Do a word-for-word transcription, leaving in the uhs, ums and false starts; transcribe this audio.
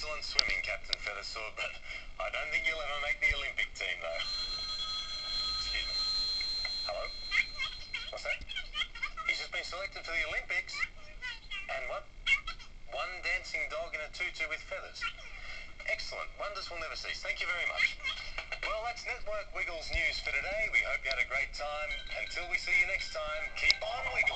excellent swimming, Captain Feathersword, but I don't think you'll ever make the Olympic team, though. Excuse me. Hello? What's that? He's just been selected for the Olympics. And what? One dancing dog in a tutu with feathers. Excellent. Wonders will never cease. Thank you very much. Well, that's Network Wiggles news for today. We hope you had a great time. Until we see you next time, keep on wiggling.